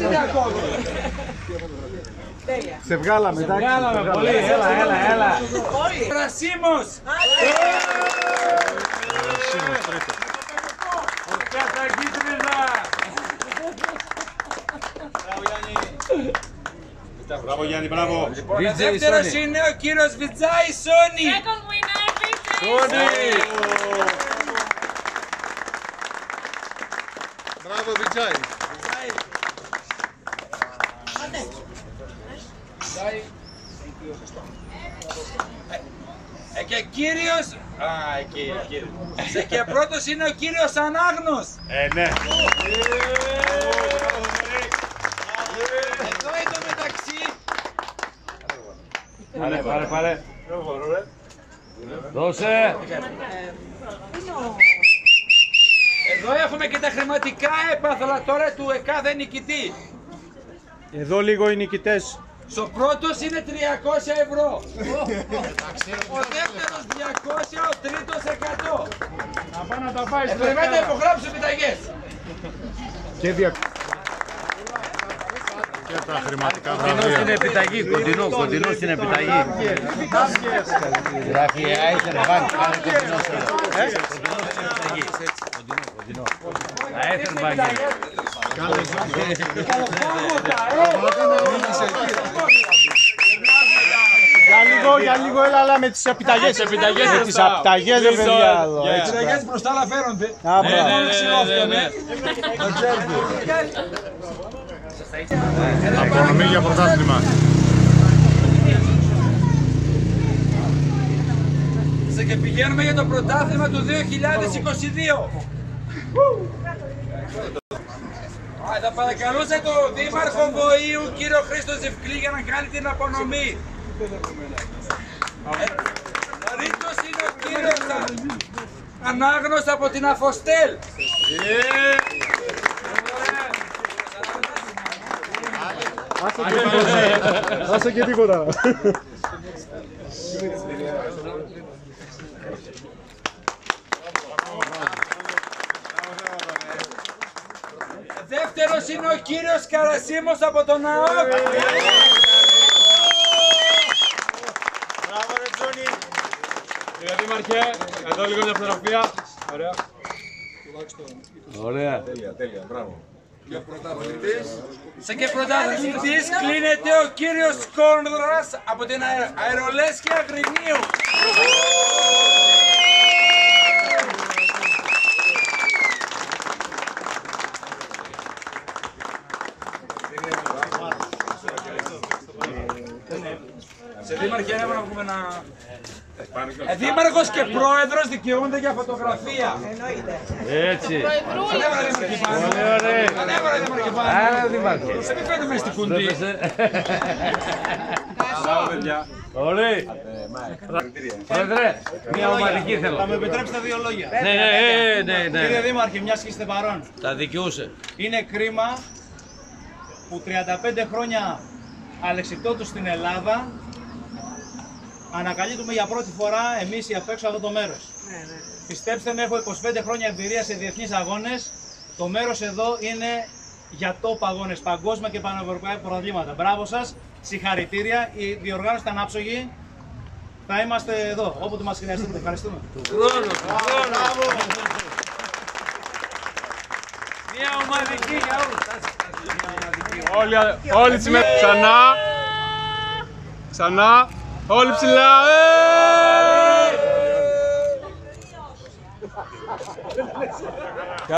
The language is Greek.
έχετε ακόμη. Σε βγάλαμε, εντάξει. Σε βγάλαμε πολύ, έλα. Ρασίμος. Κατά κίτρινα. Μπράβο Γιάννη, μπράβο. Ο δεύτερος είναι ο κύριος Βιτζάη Σόνι. Second winner, Σόνι. Μπράβο Βιτζάη. Και κύριος... Και πρώτος είναι ο κύριος Ανάγνος. Ναι. Εδώ είναι μεταξύ. Πάρε. Δώσε. Εδώ έχουμε και τα χρηματικά έπαθλα τώρα του εκάδε νικητή. Εδώ λίγο οι νικητές. Στο πρώτος είναι 300 ευρώ. Ο δεύτερος 200, ο τρίτος 100. Να πάει να τα πάει στο Πρέπει να υπογράψω επιταγές. Και τα χρηματικά Κοντινός βραβεία. είναι επιταγή, κοντινός είναι επιταγή. Γράφει Άιθερ Μπάνκ, πάνε κοντινός τώρα. Κοντινός είναι επιταγή. Κοντινό. Άιθερ Μπάνκ. Για λίγο έλα με τις επιταγές. Με τις επιταγές δεν παιδιά εδώ. Οι επιταγές μπροστά να φέρονται. Απονομή για πρωτάθλημα. Και πηγαίνουμε για το πρωτάθλημα του 2022. Θα παρακαλούσα τον Δήμαρχο Βοήου, κύριο Χρήστο Ζευκλή, για να κάνει την απονομή. Τρίτος είναι ο κύριος Ανάγνος από την Αφοστέλ. Άσε και τίποτα. Δεύτερος είναι ο κύριος Καρασίμος από τον ΑΟΚ. Μπράβο ρε Τζόνι. Κύριε Δήμαρχε, εδώ λίγο μια φωτογραφία. Ωραία. Ωραία. Τέλεια, μπράβο. Και πρωταθλητής κλείνεται ο κύριος Κόνδρας από την Αερολέσχη Αγρινίου. Σε δήμαρχε να πούμε ένα... Δήμαρχος και πρόεδρος δικαιούνται για φωτογραφία. Έτσι. Ανέβαλε δήμαρχε πάνω. Ανέβαλε δήμαρχε πάνω. Άρα Δήμαρχε. Σε μην φαίνομαι στην κουντή. Ωραία. Πρόεδρε, μια ομαδική θέλω. Θα μου επιτρέψετε δύο λόγια. Ναι. Κύριε Δήμαρχε, μιας και είστε παρόν. Τα δικαιούσε. Είναι κρίμα που 35 χρόνια αλεξιπτότου στην Ελλάδα ανακαλύπτουμε για πρώτη φορά εμείς οι απ' έξω αυτό το μέρος. Πιστέψτε με, έχω 25 χρόνια εμπειρία σε διεθνείς αγώνες. Το μέρος εδώ είναι για top αγώνες, παγκόσμια και πανευρωπαϊκά πρωταθλήματα. Μπράβο σας, συγχαρητήρια. Η διοργάνωση ήταν άψογη. Θα είμαστε εδώ, όποτε μας χρειαστείτε. Ευχαριστούμε. Μια ομαδική για όλους. Όλοι ξανά, όλοι ψηλά.